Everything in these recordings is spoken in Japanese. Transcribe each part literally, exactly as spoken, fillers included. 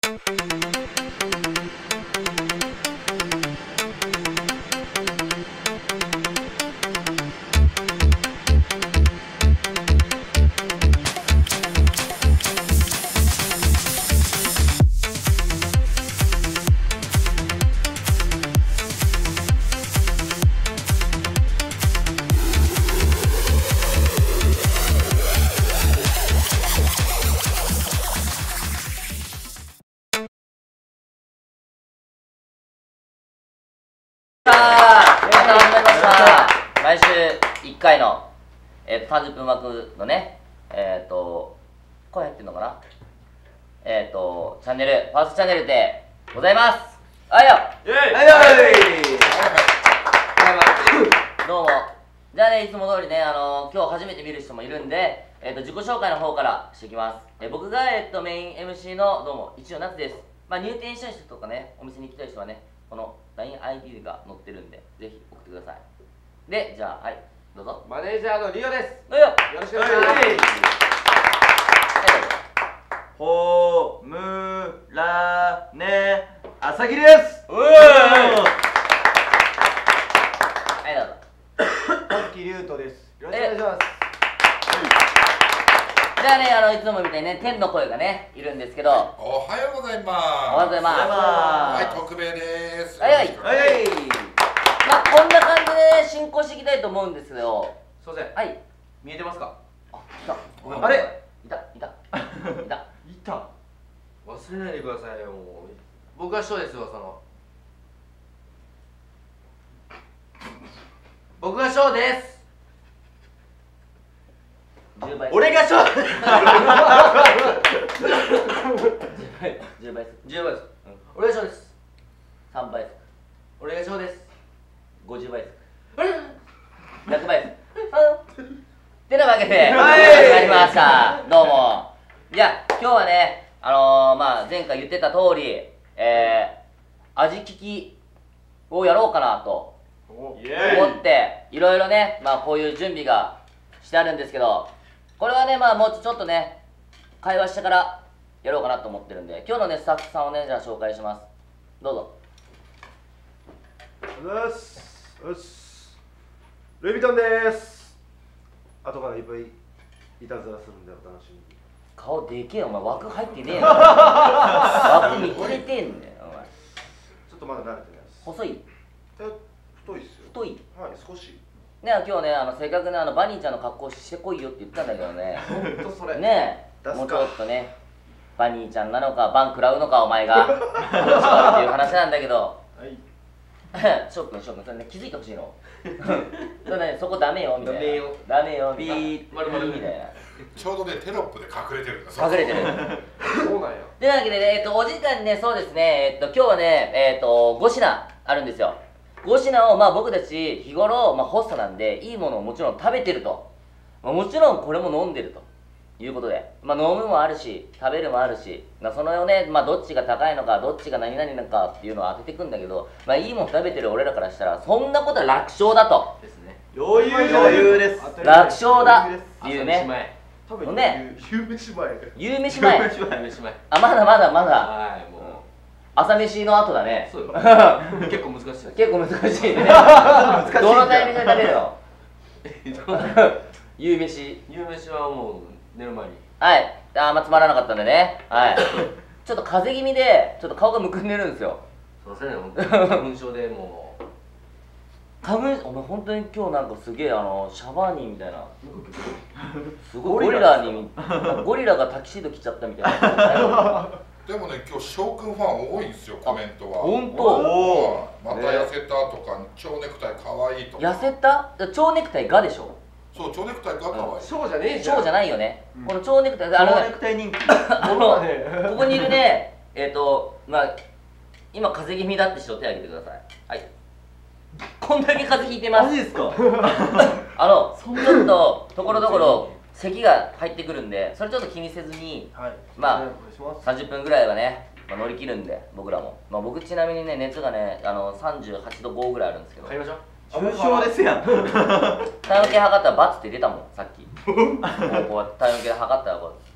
毎週いっかいの、えー、とさんじゅっぷん枠のね、えっ、ー、と、声入ってんのかな、えっ、ー、と、チャンネル、ファーストチャンネルでございます。はいよイェイはいよどうも。じゃあね、いつも通りね、あのー、今日初めて見る人もいるんで、えっ、ー、と、自己紹介の方からしていきます。えー、僕が、えっ、ー、と、メイン エムシー の、どうも、一応夏です。まあ、入店したい人とかね、お店に行きたい人はね、この ラインアイディー が載ってるんで、ぜひ送ってください。で、じゃあ、はい、どうぞ。 マネージャーのリオです。 はいよ。 よろしくお願いします。 ほむらねあさぎです。 おい。はい、どうぞ。 小月龍斗です。よろしくお願いします。 じゃあね、あのいつもみたいにね、天の声がねいるんですけど、 おはようございます。 おはようございます。 はい、徳兵衛です。 はいはい。 はい。 まあこんな感じで進行していきたいと思うんですよ。 すいません。 はい。 見えてますか？ あ、いた。 あれ？ いたいたいた。 いた。忘れないでくださいよ。もう僕が師匠ですよ。その。僕が師匠です。俺が師匠。 じゅうばいです。 じゅうばいです。俺が師匠です。 さんばいです。 俺が師匠です。 ごじゅうばいです。ひゃくばいです。ってなわけで、始まりました。どうも。じゃあ、今日はね、あのー、まあ、前回言ってた通り、えー、味聞きをやろうかなと思って、いろいろね、まあ、こういう準備がしてあるんですけど、これはね、まあ、もうちょっとね、会話してからやろうかなと思ってるんで、今日のね、スタッフさんをね、じゃあ紹介します。どうぞ。 おはようございます。よし。ルイ・ヴィトンです。後からいっぱいいたずらするんでお楽しみに。 顔でけえよ、お前枠入ってねえよ。枠見切れてんだよ、お前。 ちょっとまだ慣れてないです。 細い？ え、太いっすよ。 太い？ はい、少し。 ね、今日ね、あのせっかくね、あのバニーちゃんの格好してこいよって言ったんだけどね。 ほんとそれ。 ねえ、もうちょっとね、バニーちゃんなのか、バン食らうのか、お前が。どっちかっていう話なんだけど。 はい。 翔くん、翔くん、それね、気づいてほしいの。それね、そこダメよみたいな。 ダメよ。 ダメよ、ビー、 まるまるみたいな。 ちょうどね、テロップで隠れてるんだ。 隠れてる。 そうなんや。 というわけでね、えっと、お時間ね、そうですね、えっと、今日はね、えっと、ご品あるんですよ。ご品を、まあ僕たち日頃、まあホストなんで、いいものをもちろん食べてると。まあ、もちろんこれも飲んでるということで、まあ飲むもあるし、食べるもあるし、まあそのね、まあどっちが高いのか、どっちが何々なのかっていうのを当てていくんだけど、まあいいもの食べてる俺らからしたら、そんなことは楽勝だと。 ですね。 余裕余裕です。 楽勝だっていうね。 多分ね、 夕飯前。 夕飯前。 夕飯前。 あ、まだまだまだ。 はい、もう。 朝飯の後だね。 そうよ。結構難しい。 結構難しいね。どのタイミングで食べるの？夕飯。 夕飯はもう寝る前に。 はい。あんまつまらなかったんでね。はい。ちょっと風邪気味で、ちょっと顔がむくんでるんですよ。 すいませんね、花粉症でもう。 花粉、お前本当に今日なんかすげえあのシャバーニーみたいな。すごいゴリラに、ゴリラがタキシード着ちゃったみたいな。 でもね、今日翔くんファン多いんですよ、コメントは。 本当？ おまた痩せたとか、蝶ネクタイ可愛いとか。 痩せた？蝶ネクタイがでしょ？ そう、蝶ネクタイが可愛い。 そうじゃねえじゃん。 そうじゃないよね。この蝶ネクタイ、あの蝶ネクタイ人気。 あのここにいるね、えっとまあ今風邪気味だって人手挙げてください。はい。こんだけ風邪ひいてます。 マジですか？ あのちょっとところどころ咳が入ってくるんで、それちょっと気にせずに、 はい。 まあさんじゅっぷんぐらいはね、まあ、乗り切るんで僕らも。まあ僕ちなみにね熱がねあのさんじゅうはちどごぐらいあるんですけど。 買いましょう。 重症ですやん。 体温計測ったらバツって出たもんさっき。こうこう体温計で測ったらこう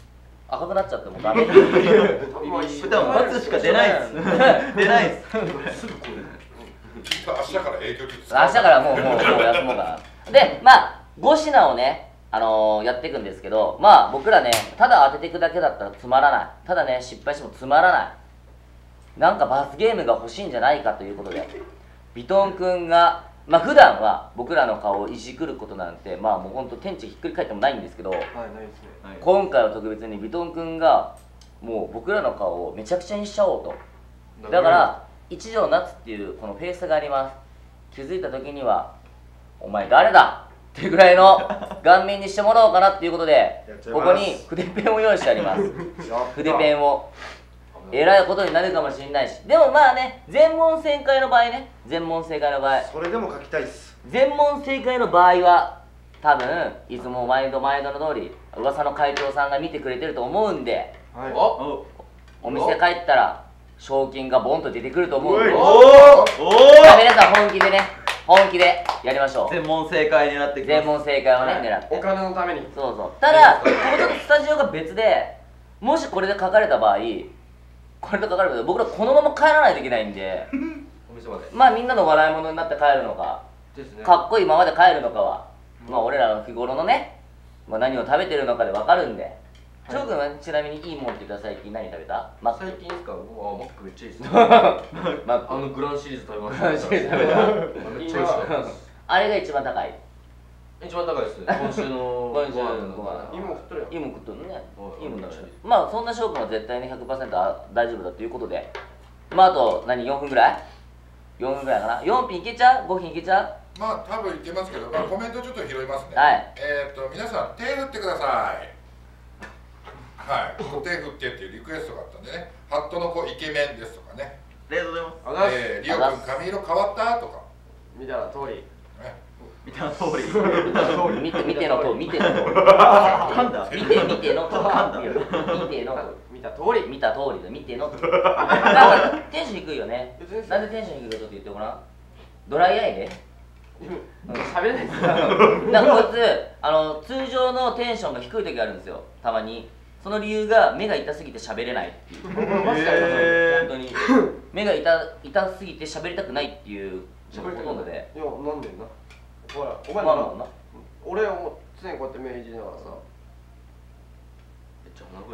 赤くなっちゃってもうダメ普段罰しか出ないっす出ないっす明日から営業中明日からもうもうもう休もうかな。でまあご品をねあのー、やっていくんですけど、まあ僕らねただ当てていくだけだったらつまらない。ただね失敗してもつまらない。なんか罰ゲームが欲しいんじゃないかということで、ビトン君がまあ普段は僕らの顔をいじくることなんてまあもうほんと天地ひっくり返ってもないんですけど、 はい、ないですね。 今回は特別にビトン君がもう僕らの顔をめちゃくちゃにしちゃおうと。だから一条夏っていうこのフェイスがあります。気づいた時にはお前誰だっていうぐらいの顔面にしてもらおうかなっていうことで、ここに筆ペンを用意してあります。筆ペンをえらいことになるかもしれないし、でもまあね全問正解の場合ね全問正解の場合それでも書きたいっす。 全問正解の場合は多分いつも毎度毎度の通り噂の会長さんが見てくれてると思うんで、 はい。 おお店帰ったら賞金がボンと出てくると思うんで、 おいおおさあ皆さん本気でね本気でやりましょう。 全問正解になってきます全問正解をね狙ってお金のために。 そうそう。ただここちょっとスタジオが別で、もしこれで書かれた場合これで書かれた場合僕らこのまま帰らないといけないんでお店まで。 まあみんなの笑い物になって帰るのかですね。 かっこいいままで帰るのかは、まあ俺らの日頃のね、まあ、何を食べてるのかで分かるんで、翔くんはちなみにいいもんって言ったら最近何食べた？マック。 最近ですか？うわ、マックめっちゃいいですね。 マック。 あのグランシリーズ食べました。 グランシリーズ食べためっちゃ美味しかったです。 あれが一番高い。 一番高いです。今週の今週のご飯。今食ってるやん。 いいもん食っとるね。 はいいいもんだし。まあそんな翔くんは絶対に ひゃくパーセント 大丈夫だということで、まああと何よんぷんぐらい ?よん 分ぐらいかな。よん品いけちゃう ?ご 品いけちゃう？ まあ多分いけますけど、まあ、コメントちょっと拾いますね。 はい。 えっ、と皆さん手振ってください。はい、手振ってっていうリクエストがあったんでね。ハットの子イケメンですとかね。 ありがとうございますあざっす。 えー、リオ君髪色変わったとか。 見た通り。 ね、 見た通り見て見てのと見てのと噛んだ見て見てのと噛んだ見てのと見た通り。 見た通りで見てのとなんかテンション低いよね。 別になんでテンション低いかちょっと言ってごらん。ドライアイで喋れないです。 なんかこいつあの通常のテンションが低い時があるんですよたまに。その理由が目が痛すぎて喋れないっていうへー本当に目が痛痛すぎて喋りたくないっていうのがほとんどで。 いや、なんでんな。ほら、お前なまあまあな俺はもう常にこうやって目いじりながらさ。めっちゃ鼻声。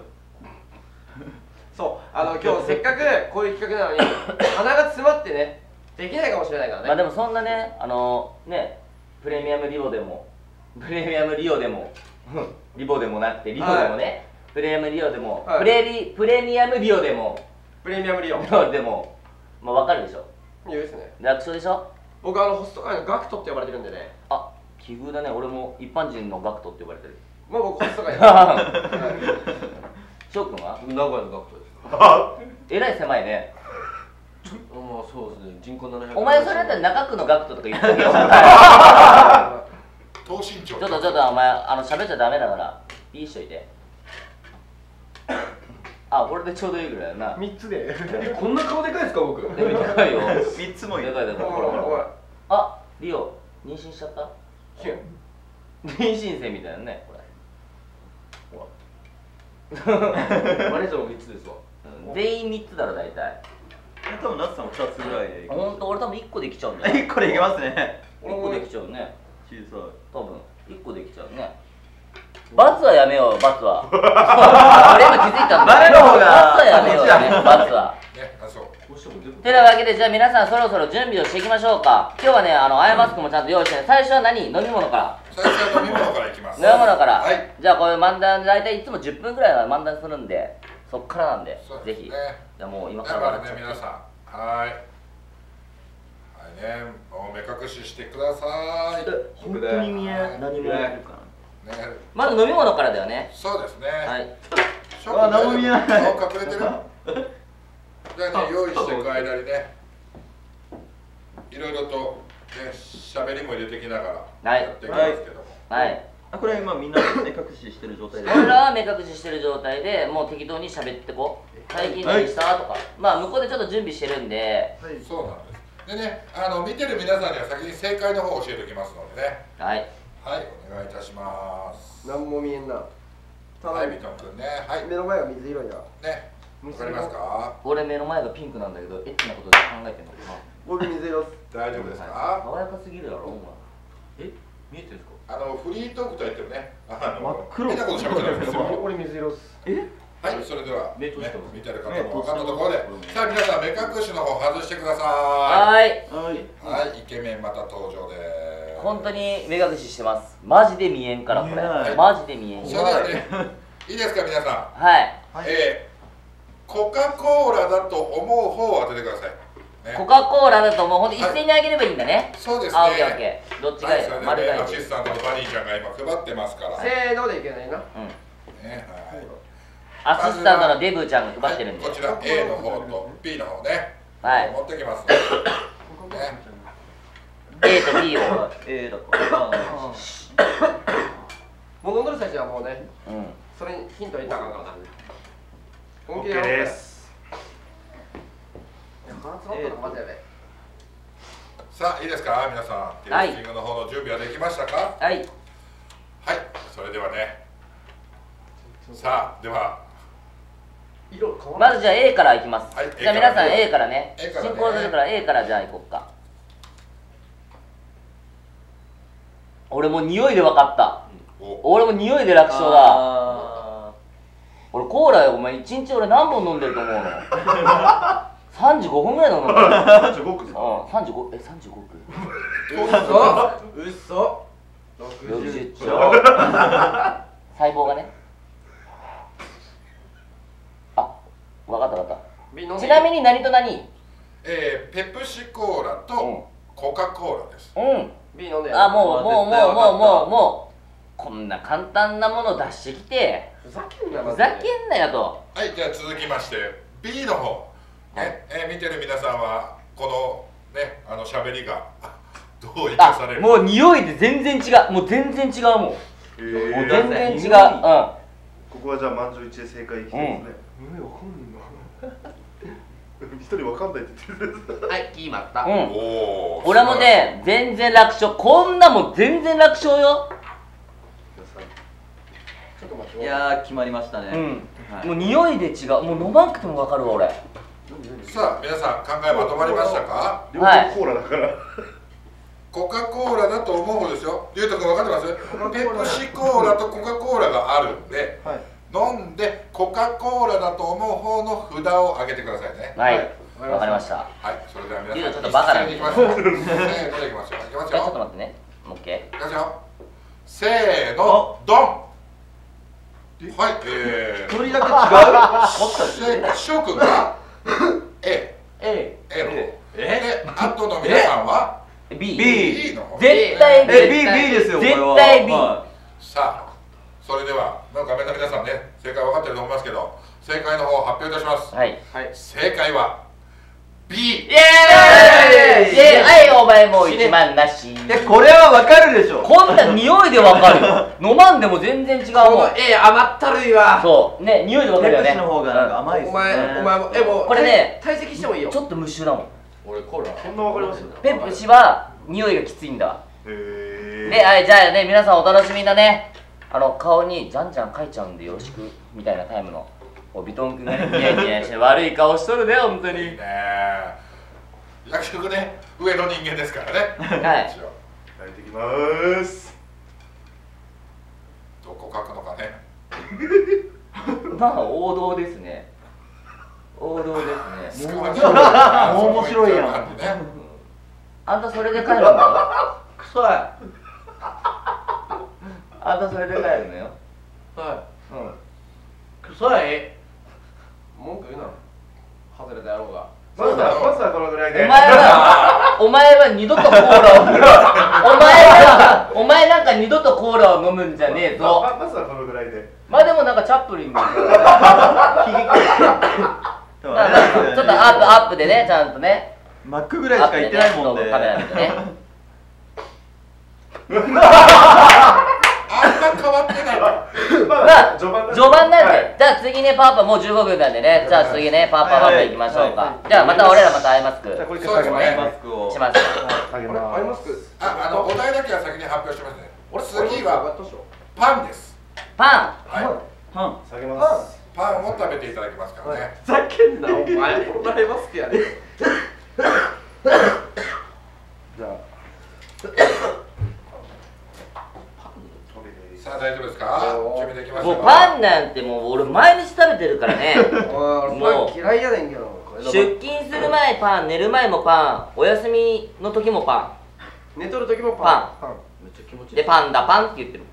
そう、あの今日せっかくこういう企画なのに鼻が詰まってね、できないかもしれないからね。 まあでもそんなねあのねプレミアムリオでもプレミアムリオでもリボでもなくてリボでもね、はいプレミアムリオでも、 はい、 プレリプレミアムリオでもプレミアムリオリオでもまあ分かるでしょ。 いいですね。 楽勝でしょ。 僕あのホスト界のガクトって呼ばれてるんでね。 あ、奇遇だね。俺も一般人のガクトって呼ばれてる。 まあ僕ホスト界翔くんは名古屋のガクトです。 えらい狭いね。 まあそうですね。人口ななひゃく。 お前それだったら中区のガクトとか言ってみよう。 高身長。 ちょっとちょっとお前あの喋っちゃダメだからピーしといて。あ、これでちょうどいいぐらいだな。 みっつでこんな顔でかいですか僕。 でかいよ。 みっつもいいでかいでかい。ほらほら。あ、リオ妊娠しちゃった？妊娠線みたいなね。これ。ほら。 マネージャーもみっつですわ。 全員みっつだろ大体。 多分ナツさんもふたつぐらいでいほんと俺多分いっこできちゃうんだよ。 いっこでいけますね。 いっこできちゃうね。 小さい多分いっこできちゃうね。罰はやめよう、罰は。俺今気づいたんだ。 誰の方が罰はやめようよね、罰は。 ね、あ、そう。 てなわけで、じゃあ皆さんそろそろ準備をしていきましょうか。今日はね、あのアイマスクもちゃんと用意してね。最初は何？飲み物から。 最初は飲み物からいきます。 飲み物から。 はい。 じゃあこういう漫談、大体いつもじゅっぷんぐらいは漫談するんで、そっからなんで、ぜひ。 そうですね。 じゃあもう今だかかららね、皆さん。はい。はいね、もう目隠ししてください。 本当に見え何もやるかな。 ね、 まず飲み物からだよね。 そうですね。 はい。 ショック何も見えない。 顔隠れてる。じゃあね、用意していく間にね、いろいろとね、喋りも入れてきながらはいやっていきますけども。 はい。 あ、これ今みんな目隠ししてる状態で。 俺らは目隠ししてる状態でもう適当に喋ってこう。最近何したとか。まあ向こうでちょっと準備してるんで。 そうなんです。でね、あの見てる皆さんには先に正解の方を教えておきますのでね。 はい。 はい、お願いいたします。 なんも見えんな。 はいビトン君ね。はい目の前が水色いな。 ね、わかりますか？ 俺目の前がピンクなんだけどエッチなことで考えてんのかな。 僕水色っす。 大丈夫ですか？ 爽やかすぎるやろお前。 え見えてるんですか？ あのフリートークといってもね、あの真っ黒変なこと喋ってないですよ。 俺水色っす。 えはい、それでは、ね目閉じてます、 見てる方も分かったところで、さあ皆さん目隠しの方外してくださはーい。 い。はい、イケメンまた登場です。 本当に目隠ししてます。マジで見えんからこれ。 見えないマジで見えん。 それではね、いいですか皆さはい。 ん。えー、コカ・コーラだと思う方を当ててください。ね、 コカ・コーラだともうほんと一斉にあげればいいんだね。 そうですね。 あ、オッケーオッケー。どっちがはい、 いいそれで丸がいい。 ね、アシスタントのバニーちゃんが今配ってますから。 せーのでいけないな。 うん。 ね、はい。 アシスタントのデブちゃんが配ってるんで。 はい、こちら A の方と B の方ね。 はい持ってきます。ね。 A と B を。 えーだからもう飲んでる最中はもうね、 うん。 それにヒント入れたらあかんからな。本気 OK やろう。 です。 鼻詰まったのマジやべ。 さあいいですか皆さん。テイスティングの方の準備はできましたか？ はい。 はい。それではね。さあでは。 色変わまずじゃあ A からいきます。 はいじゃあ皆さん A からね。 A からね進行するから A からじゃあいこっか。俺もう匂いで分かった。 お俺も匂いで楽勝だ。 あ俺コーラお前一日俺何本飲んでると思うの？さんじゅうごふんぐらい飲んでる。 さんじゅうごくですか？ うん、さんじゅうご、え、さんじゅうごくうそろくろくじゅじゅうっちょ細胞がね。あ、わかったわかった。ちなみに何と何？ えー、ペプシコーラとコカ・コーラです。 うん。 B 飲んであ、もう、もう、もう、もう、 絶対わかったもう、もう、こんな簡単なもの出してきて、 ふざけんなふざけんなよと。 はい、じゃあ続きまして B の方、ねえー見てる皆さんはこのねあの喋りがどう生かされあ、 るもう匂いで全然違う。もう全然違うもん。もうえー全然違う。うん。 ここはじゃあ満場一致で正解いきたいですね。 胸わかんね一人わかんないって言ってるんです。 えな。はい、決まった。 うん。 おー俺もね、全然楽勝。こんなもん全然楽勝よ。 ちょっと待って。 ーいやー決まりましたね。 うん。 はいもう匂いで違う。もう飲まんくてもわかるわ、俺。 さあ皆さん考えまとまりましたか？ 両方コーラだから。 コカ・コーラだと思う方ですよ。ゆうとくん分かってます？ペプシコーラとコカ・コーラがあるんで、 はい。 飲んでコカ・コーラだと思う方の札を上げてくださいね。 はい。 はいわかりました。 はい、それでは皆ゆうさんとちょっとバカなんで一斉にいきますよ。せーのでいきますよ。いきますじゃあちょっとよ。 待ってね。オッケいきますよ。せーの、ドン。はい、えー、 一人だけ違う。もったせしょうくんが A、 ー。A。 A の方。 えで、あとの皆さんは B。 B B の方。 絶対え B。 B B ですよこれは。 絶対 B。 はさあ、それでは、なんかみんな皆さんね、正解分かってると思いますけど、正解の方を発表いたします。 はい。 はい。 正解は B。 イエーイイエーイはい、お前もう一万なし。 い。いやこれはわかるでしょ。 こんな匂いでわかるよ。飲まんでも全然違うこもん。 の A 甘ったるいわ。 そう。ね、匂いでわかるよね。 ペプシの方がなんか甘いですね。 お前、お前も、え、もう、 これね退退席してもいいよ。 ちょっと無臭だもん。 俺コーラそんなわかります？ ペプシは匂いがきついんだわ。 へー。 で、はい、じゃあね、皆さんお楽しみだね。あの、顔にじゃんじゃん書いちゃうんでよろしく、みたいなタイムの。おビトン君がね、ニヤニヤして悪い顔しとるね、ほんとに。 ねえ、役職ね、上の人間ですからね。 はい一応焼いてきまーす。 どこ書くのかね。 まあ、王道ですね。王道ですね。 少なくとも面白いやんそうう感じね。 あんたそれで帰るのよ。 くそい。 あんたそれで帰るのよ。 はうん。 い。臭い。文句言うな。外れた野郎が。 まずはまずはこのぐらいで。 お前は、お前は二度とコーラを、お前は、お前なんか二度とコーラを飲むんじゃねえぞ。 ままずはこのぐらいで。 まあでもなんかチャップリンみたいな。 でもあれなんですよねちょっとアップ、アップでね、ちゃんとね。 マックぐらいしか言ってないもんで。 カメラ見てね。 あんま変わってない。 まあ、 序盤序盤なんはいで、じゃあ次ね、パーパもうじゅうごふんなんでね、じゃあ次ね、パーパパーパ行きましょうか。じゃあまた俺らまたアイマスクじゃあこれ一そうですね回下げます。 マスクを。 します。 下げあれ、アイマます。 スク。 あ、あのお題だけは先に発表しますね。 俺、 次はは。 パンです。 パン。 はい。 パン下げますパンを食べていただきますからね。 ふざけんなお前こんなレバスケやねじゃあさあ大丈夫ですか？準備できましたか？ もうパンなんてもう俺毎日食べてるからね。 おい俺パン嫌いやねんけど出勤する前パン、寝る前もパン、お休みの時もパ寝とる時もパンパンめっちゃ気持ちいン。 いで、パンだパンって言って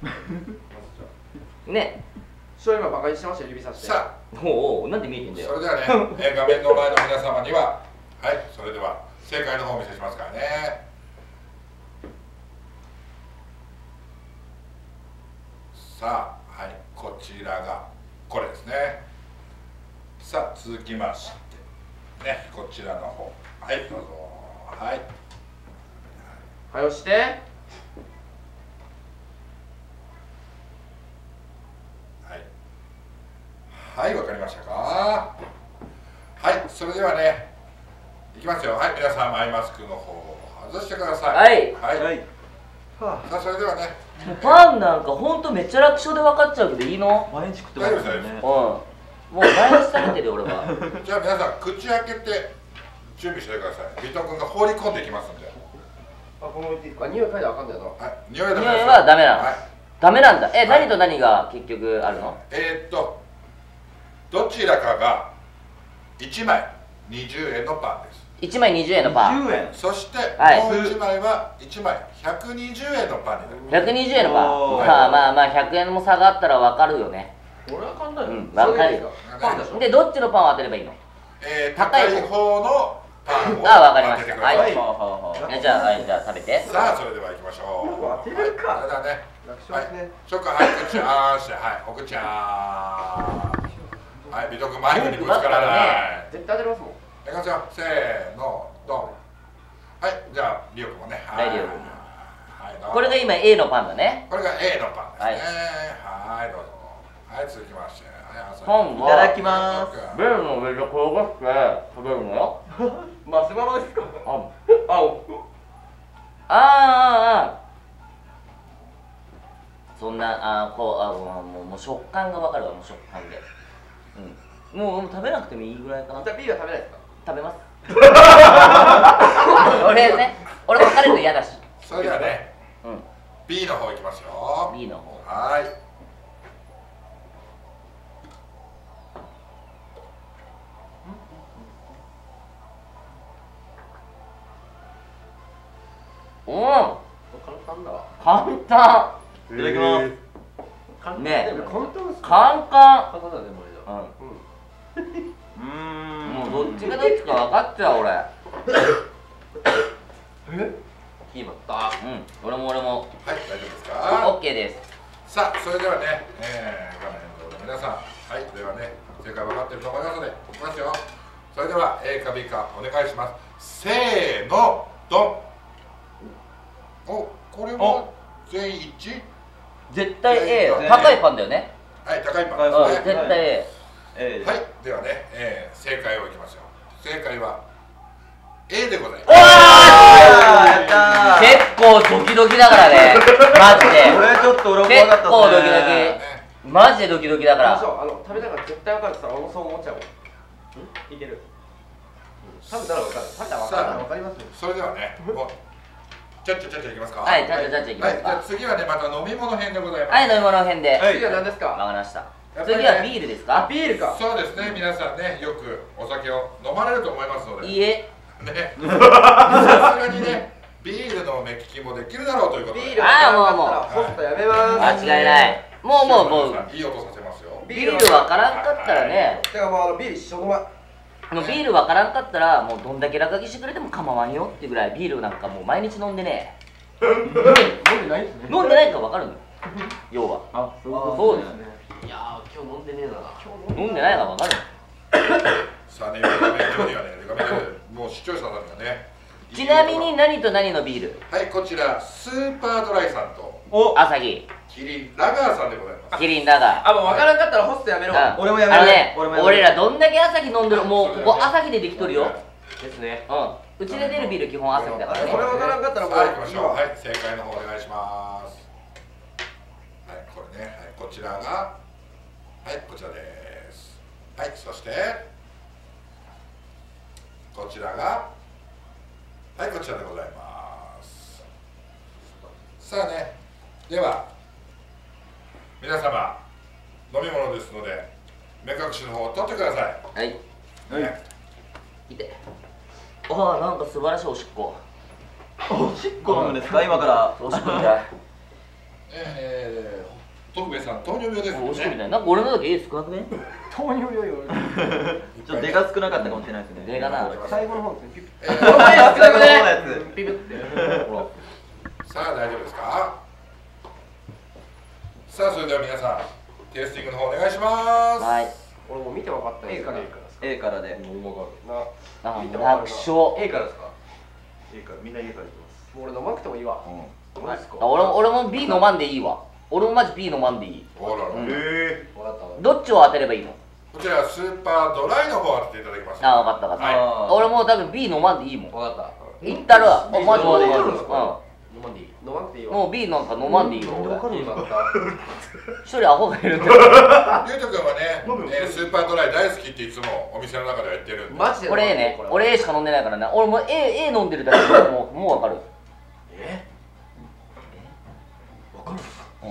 る。ね。 師匠今バカにしてましたよ指さしてさおうおう、なんで見えてんあだよ。 それではね、えー画面の前の皆様にははいそれでは正解の方をお見せしますからね。さあはいこちらがこれですね。さあ続きましてねこちらの方はいどうぞはいはよしてはいわかりましたか？はいそれではねいきますよ。はい皆さんアイマスクの方を外してください。 はいはい、 いさあそれではねパンなんかほんとめっちゃ楽勝で分かっちゃうけどいいの？ 毎日食ってますようん。 ねもう毎日食べてるよ俺は。 じゃあ皆さん口開けて準備してください。ビト君が放り込んでいきますんで。 あこの置いていいかあ匂い嗅いだらあかんだよなはい匂いはダメ匂いですよ。 はダメなのはいダメなんだ。え、 はい何と何が結局あるの？ えー、っとどちらかがいちまいにじゅうえんのパンです。 いちまいにじゅうえんのパン。 にじゅうえんそして、 はいもういちまいはいちまいひゃくにじゅうえんのパンになります。 ひゃくにじゅうえんのパン。 おーまあまあまあひゃくえんも差があったら分かるよね。 俺は簡単ようんわかるよパンでしょで、どっちのパンを当てればいいの？ えー、 高い高い方のパンをあわかりました当ててください。 はいはあはあはあえじゃあ、はい、じゃあ食べて。 さあそれでは行きましょう。 当てれるかはい、それではね。 楽勝はいですね、 ちょっとはい口あーしてはいお口あーはい美徳マイクにぶつからない。 絶対当てれますもんいきますよせーのドン。はいじゃあリオ君もね。 はいリオ君はいどうぞこれが今 A のパンだね。 これが A のパンですね。はいどうぞ。はい続きましてはい朝パンはいただきまベルの上で転がして食べるのよ。 マシュマロですかああおあーあーあーそんなあーこうあもうもうもう食感が分かるわもう食感で、うん、もうもう食べなくてもいいぐらいかな。 じゃあビールは食べないですか食べます俺ね俺別れるの嫌だし。 それではねうん B の方いきますよ。 B の方はいうん簡単だわ簡単いただきます簡単ねでも簡単ですか簡単簡単だねマリだううーんんもうどっちがどっちか分かっちゃう俺。 え決まったうん俺も俺もはい大丈夫ですか？ OK です。 さあそれではね、えー、画面の皆さんはいではね正解分かってると思いますのでいきますよ。それでは A か B かお願いします。せーのドン。おこれは全員一致。 絶対 A ね高いパンだよね。 はい高いパうんンですね。 絶対 A。 ええはいではね、えー、正解をいきますよ。正解は A でございます。 あーやったー結構ドキドキだからねマジでこれちょっと俺も怖結かったっすね構ドキドねキマジでドキドキだから。 そうあの食べたから絶対分かるって言ったら俺もそう思っちゃうもんんいける食べたら分かる食べたら分かるさあ分かりますよそれではねもうちゃっちゃちゃっちゃいきますか。 はい、じゃあじゃあじゃあいきまはい、じゃあすか。 次はねまた飲み物編でございます。 はい、飲み物編で。 はい次は何ですかわかりました。 やっぱりね次はビールですか？ ビールかそうですね皆さんねよくお酒を飲まれると思いますので。 いいえ。 ね、さすがにね、ビールの目利きもできるだろうということで。 ビールあーもうもう分かったらホストやめます間違いない。もうもうもういい音させますよ。 ビールわからんかったらね、 てかもうあのビール一緒のまもうビールわからんかったらもうどんだけ落書きしてくれても構わんよってぐらいビールなんかもう毎日飲んでね。 飲んでないですね飲んでないかわかるの。要は。 あそういうことそうですね。 いやー今日飲んでねえな今日飲んでないかわかるさあね、画面上にはね、画面上でもう視聴者さんがね。 の。ちなみに何と何のビール？ はい、こちらスーパードライさんとお朝日、 キリンラガーさんでございます。 キリンだが。 あもう分からんかったらホストやめろうん俺もやめるあのね俺もやめる俺らどんだけ朝日飲んでるもうここ朝日でできとるよ。 ですねうん。うちで出るビール基本朝日だからね。 これ分からんかったらもうさあ行きましょう。はい、正解の方お願いします。はい、これね、はい、こちらがはいこちらです。はいそしてこちらがはいこちらでございます。さあねでは皆様飲み物ですので目隠しの方を取ってください。 はい。 ね、 いて。ああ、なんか素晴らしいおしっこ。 おしっこ飲むんですか今から。 おしっこみたい。 えー、徳兵衛さん糖尿病ですね。 おしっこみたい。なんか俺のだけ絵少なくね。 糖尿病よ。 ちょっと出が少なかったかもしれないですね。 出がな。 最後の方ですね。ピピえー、 少なくね。ピピって。 さあ大丈夫ですか。さあそれでは皆さんテイスティングの方お願いします。 はい。 俺も見て分かった。A から A からで。 あ、楽勝。 A からですか。 A からみんな A からいきます。 もう俺飲まなくてもいいわ。マジっすか。 あ、俺も俺も B 飲まんでいいわ。俺もマジ B 飲まんでいい。 ほらら、 うん、 え分かった。 どっちを当てればいいの？ こちらスーパードライの方を当てていただきます。 あ、分かった分かった。 は俺も多分 B 飲まんでいいもん。 分かった。 言ったら、あ、マジマジマジ。 飲まんでいい。飲まなくていいわ。 もう B なんか飲まんでいいよ。 分かるんだった。 一人アホがいるんだよ。 りゅうとくんはね、えー、スーパードライ大好きっていつもお店の中では言ってるんで。 マジで。 これ A ね。俺 A しか飲んでないからね。俺も A、A 飲んでるだけでもう、もう分かる。 え？分かる？ うん。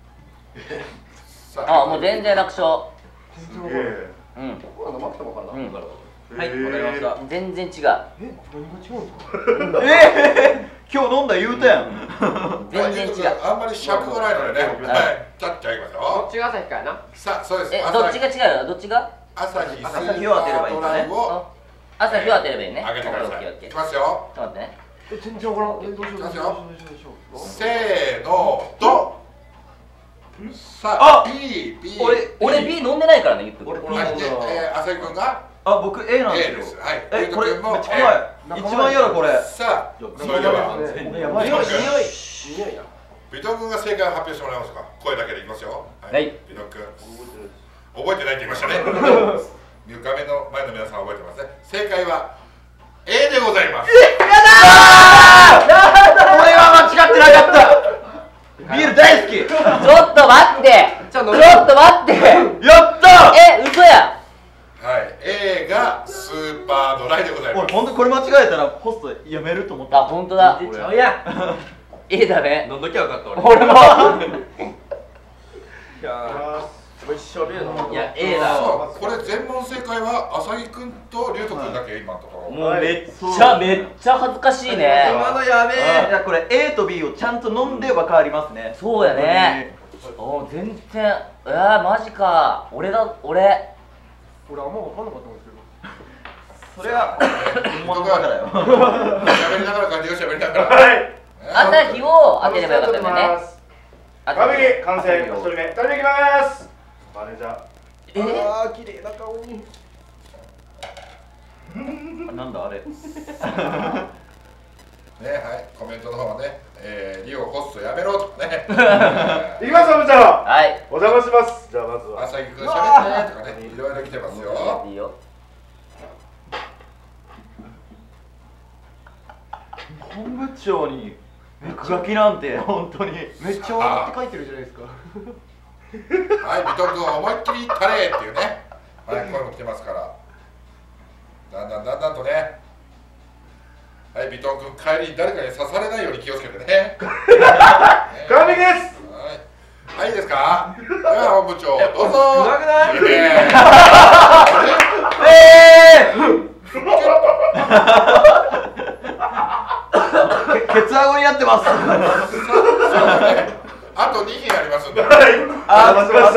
さあ、 あ、もう全然楽勝。 すげえ。 うん。 飲まなくても分かるな。 うん。 はい、わかりました。 全然違う。 え、何が違うんですか？ えー、今日飲んだ言うたやん。 全然違う。 あんまり尺がないのでね。はい、ちゃっちゃいきますどよっ。ちが朝日かやな。 さあ、そうです。 え、どっちが違うよ。どっちが？ 朝日スーパ朝日を当てればいいんだねードライを朝日を当てればいいね。 上げてください。 オッケーオッケー。 いきちょっますよ。 と待ってね。 え、全然分からん。え、どうしよう。 いきますよ。 どうしようどうしようどうしよう。 せーの、ドン。さあ、B、B。 俺俺 B 飲んでないからね、言っとく。 俺はい、で、えー、朝日くんがあ、僕 A なん A でですす。 よ。 はい。 え、これめっちゃも怖い。一番嫌だこれ。 さあ、それでは、 やばい。匂い、匂い、匂いや。 ビトン君が正解を発表してもらえますか。声だけでいきますよ。 はいビトン君。覚えてないって言いましたね。画面の前の皆さん覚えてますね。正解は A でございます。 俺は間違ってなかった。ビール大好き。 ちょっと待って。ちょっと待って。 やったえ、嘘や。 はい、A がスーパードライでございます。 俺ほんとこれ間違えたらホストやめると思った。 あ、本当だ。 ちゃうや。 A だね。 飲んどきゃ分かった俺。 俺も。 いやー、一生ビール飲む。 いや、A だ。 そう、これ全問正解は浅木くんと龍斗くんだけ今のところ。 もうめっちゃめっちゃ恥ずかしいね。 今のやべえ。 いやこれ A と B をちゃんと飲んで分かりますね。 そうやね。お、全然。えー、マジか。俺だ、俺。 俺あんま分かんなかったんですけど。 それは本物だからよ。 喋りながら感じが喋りながら。 はい。 朝日を当てればよかったんだよね。 完璧完成。一人目二人目いきます。マネージャー。 えああ、綺麗な顔に。 なんだあれ。 ね、はい、コメントの方はね、えー、リオホストやめろとかね。 いきますよ、部長。 はい。 お邪魔します。じゃあまずは。 朝日くん喋ってとかね、いろいろ来てますよ。 いいよ。 本部長に落書きなんて本当にめっちゃ笑って書いてるじゃないですか。 はい、ビトン君思いっきりタレーっていうね、はい、声も来てますから。だんだんだんだんとね。はい、ビトン君帰りに誰かに刺されないように気をつけてね。 完璧です。 はい、いいですか。では本部長どうぞ。 少なくない？ えーケツアゴになってます。 あとにひんありますんで。 あー、待ちました。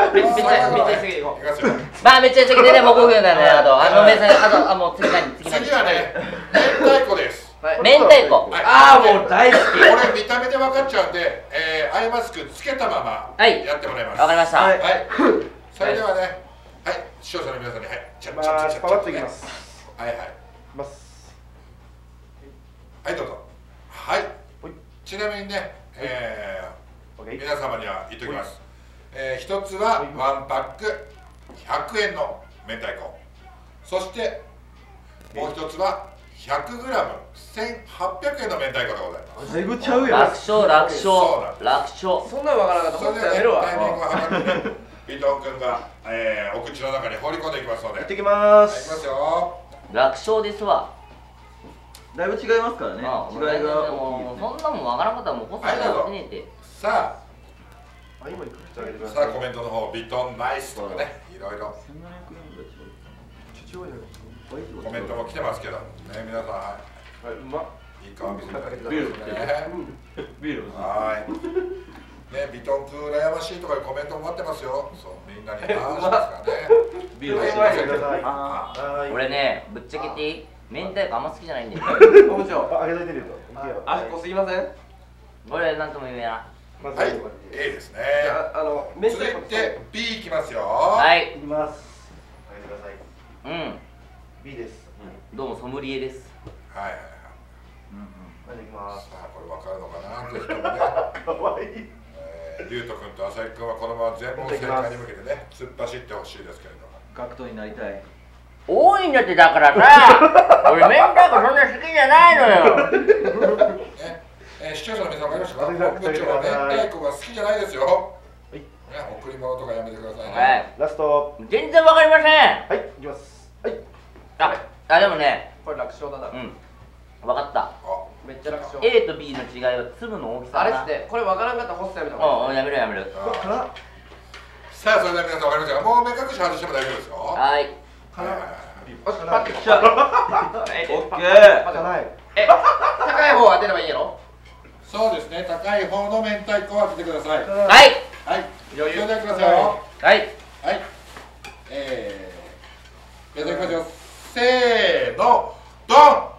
めっちゃめっちゃ次行こいきますよ。 う。まあめっちゃ次でね、もうごふんなんで、あとあのめさん、あとあもう次何次何。 次はね、明太子です。 明太子。 はいああ、もう大好き。 これ見た目で分かっちゃうんで、えー、アイマスクつけたままはいやってもらいます。 わかりました。 はいはい。それではね、はい、視聴者の皆さんに、はい、ちゃっちゃっちゃっちゃっちゃパパッといきます。 はいはい。 いきます。 はい、どうぞ。はい。ちなみにね、えー、皆様には言っておきます。えー、一つはワンパックひゃくえんの明太子。そしてもう一つはひゃくグラムせんはっぴゃくえんの明太子でございます。 だいぶちゃうよ。 楽勝楽勝そうなんです楽勝。 そんなんわからなかった。 それではね、 もっとやめるわ。 タイミングを測ってね、 ビトン君が、えー、お口の中に放り込んでいきますので。 行ってきまはい、いきますす。 よ。 楽勝ですわ。 だいぶ違いますからね。 ああ、 違いが大きいもうですね。 そんなもんわからんことはもうホストがやってねえって。 さあ、今行かせてあげてくあ、 ださい。 さあコメントの方、ビトンナイスとかね、いろいろせんななひゃくえんぐらい違う。 父親がコメントも来てますけど、ね、皆さん、はあうまっい、いい顔見せていただいてビールますね。 ビールはい。ね、ビトン君羨ましいとかいうコメントも待ってますよ。そう、みんなに感謝ですからね。 ビールはい、 行かせてください。 あはい。 俺ね、ぶっちゃけていい？明太子あんま好きじゃないんだよ。 おもちろあ、あげといてるよ。行けよ。 あそこすぎません俺なんとも言えな。 まずはい、 ここに A ですね。 じゃああの明続い太子て B いきますよ。 はい。 行きます。あげてください。 うん。 B です。 どうもソムリエです。 はいはいはい。 はい、行きます。 さあ、これわかるのかな、ぜひともね。 かわいい。 えー、リュウト君と浅井君はこのまま全問正解に向けてね、突っ走ってほしいですけれども。 格闘になりたい。 多いんだってだからさ。俺明太子そんな好きじゃないのよ。 ね、えー、視聴者の皆さんわかりましたか？本部長は明太子が好きじゃないですよ。 いね、贈り物とかやめてくださいね。 はい。 ラスト。 全然わかりません。 はい、行きます。はい。 あ、あでもね、 これ楽勝だなうん。わかった。 あ、 めっちゃ楽勝 A と B の違いは粒の大きさだな。 あれっすねこれわからんかったらホストやめた方うん、 がいいやめろやめろ。 こっから。 さあ、それでは皆さんわかりましたか？もう目隠し外しても大丈夫ですよ。ははい。 いはいはいはい。 よしパッてきた。 えオッケー。 パッて辛い。 え高い方当てればいいんやろそうですね、高い方の明太子を当ててください。ははい。 い、余裕でくださいよ。 はい。 はい、えー、じゃあいきますよ。せーの、ドン。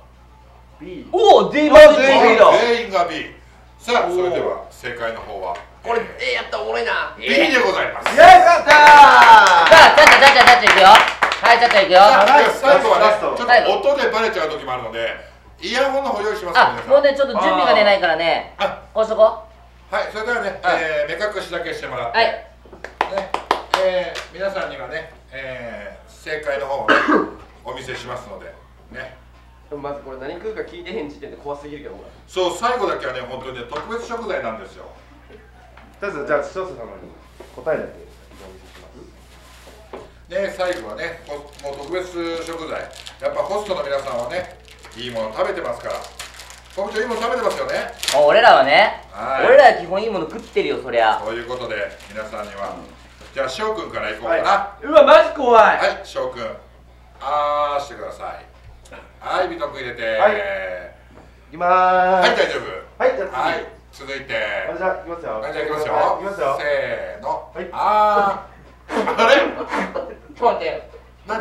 B。 おお、D マジ全員全員だ全員が B。さあ、それでは正解の方はこれええやったらおもろいなー B でございます。 イエーイ。 やったさあ、ちゃっちゃちゃっちゃちゃっちゃいくよ。はい、ちゃっちゃいくよ。 さあラスト最後はね、 ラストちょっと音でバレちゃう時もあるので、イヤホンの方用意しますからあ、 皆さん。 もうね、ちょっと準備が出ないからね。 あ、 こうしとこはい、それではね、えー、目隠しだけしてもらっう。 て、 はい。 ね、えー、皆さんにはね、えー、正解の方をね、お見せしますので、ね。 でもまずこれ何食うか聞いてへん時点で怖すぎるけど俺そう、最後だけはね、本当にね、特別食材なんですよ。 とりあえず、じゃあ、視聴者様に答えだけお見せします。 ね、最後はね、ほもう特別食材、やっぱホストの皆さんはね、いいもの食べてますから。本部長、いいもの食べてますよね。 もう俺らはね、 はい俺らは基本いいもの食ってるよ、そりゃ。 ということで、皆さんには、じゃあ、翔くんからいこうかな。 うわマジ怖いはい、翔くん、あーしてください。はい、ビトン君入れて、 はい行きまーす。 はい、大丈夫。 はい、じゃあはい、続いて、 次。あ、じゃあ、行きますよ。 はい、じゃあ行きますよ。 はい行きますよ。 せーの。 はいあー。あれちょっと待って何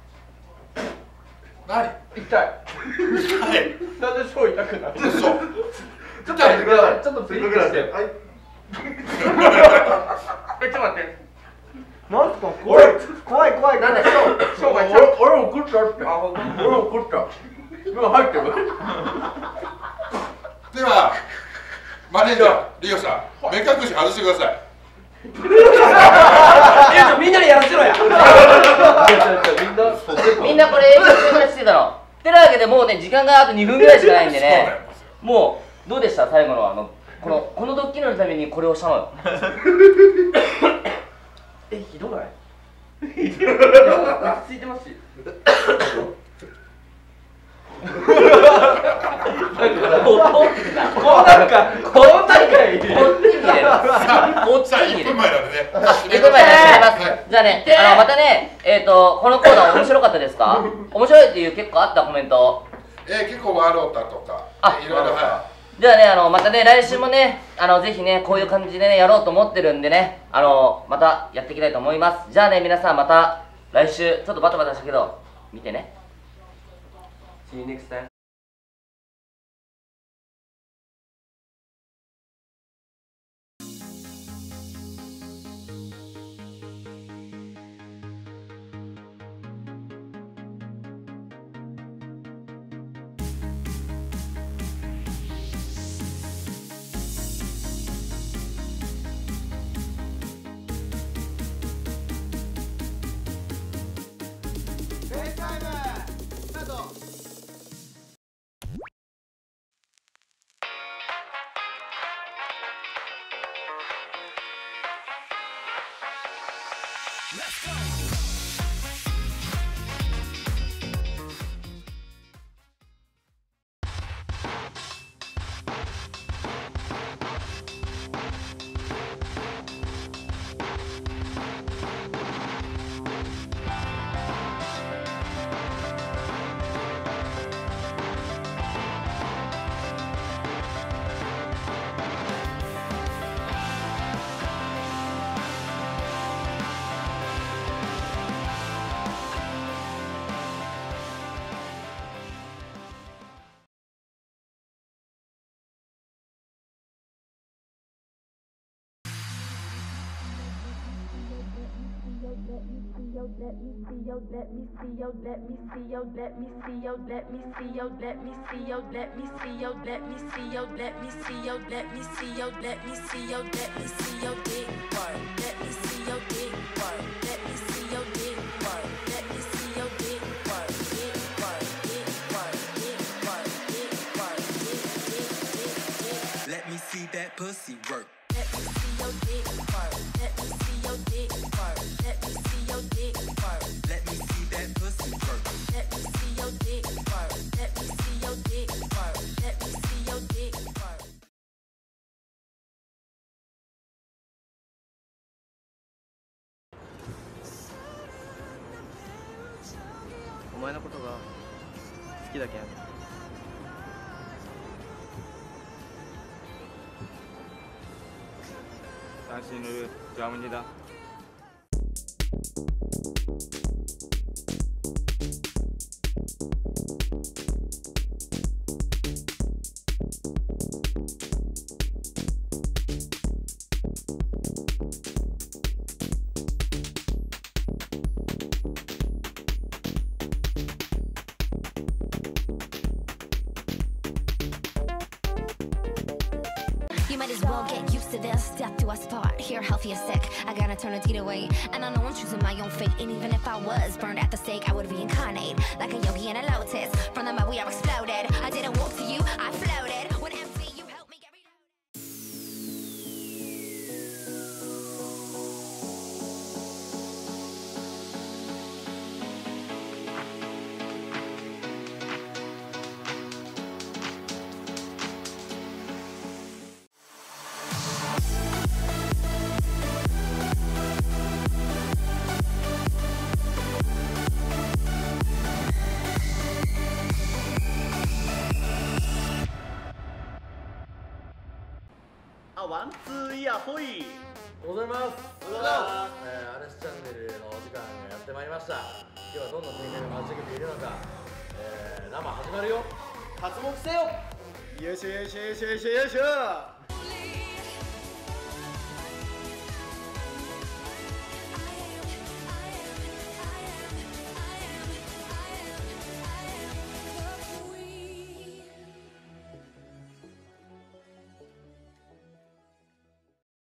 何痛いはい。 なんで超痛くない嘘。 ちょっと待ってください。 ちょっとせっかくなんで。はい。 えちょっと待ってなんすか、怖い。怖い、怖い。 なんで超超が俺俺も食ったってあほんと俺も食った今入ってるでは、マネージャー、リオさん、目隠し外してください。 いやみんなでやらせろやみんなこれ、英語でしてたの。てなわけでもうね、時間があとにふんぐらいしかないんでそうなんね。 ですよ。 もう、どうでした最後のあの、この、このドッキリのためにこれをしたのよ。 えひどない落ち着いてますしこうなこうなるかこうなるかいこっちに入れる。こっちさあ、1 に入れる分。前なんでね、 いく前に締めます。 はいじゃあね、あのまたね、えっ、とこのコーナー面白かったですか？面白いっていう結構あったコメント。 えー、結構ワーロータとか、 あいろいろ、はじゃあね、あのまたね来週もね、あのぜひねこういう感じでねやろうと思ってるんでね、あのまたやっていきたいと思います。じゃあね皆さんまた来週ちょっとバタバタしたけど見てね。 See you next time let me see yo, let me see yo, let me see yo, let me see yo, let me see yo, let me see yo, let me see yo, let me see yo, let me see yo, let me see yo, let me see yo, let me see yo, dick work. Let me see yo, dick work. Let me see yo, dick work. Let me see yo, dick work. Dick work, dick work, dick work, dick work, dick, dick, dick, dick. Let me see that pussy work. Let me see your dick work. Let me see your dick work. Let me see your dick work. Let me see that pussy work. Let me see your dick work. Let me see your dick work. Let me see your dick work. お前のことが好きだけん。単身ルージャムニだ。 To this, death to us part. Here, healthy or sick, I gotta turn a deed away. And I know I'm choosing my own fate. And even if I was burned at the stake, I would reincarnate like a yogi in a lotus. From the mud we are exploded. I didn't walk to you, I floated. When empty, you helped me get reloaded. あ、ワンツーイヤーほい。 おはようございます。おはようございます。えー、アレスチャンネルのお時間がやってまいりました。今日はどんな展開が待ち受けているのか、えー、生始まるよ。 活目せよ。 よいしょよいしょよいしょよいしょよいしょ。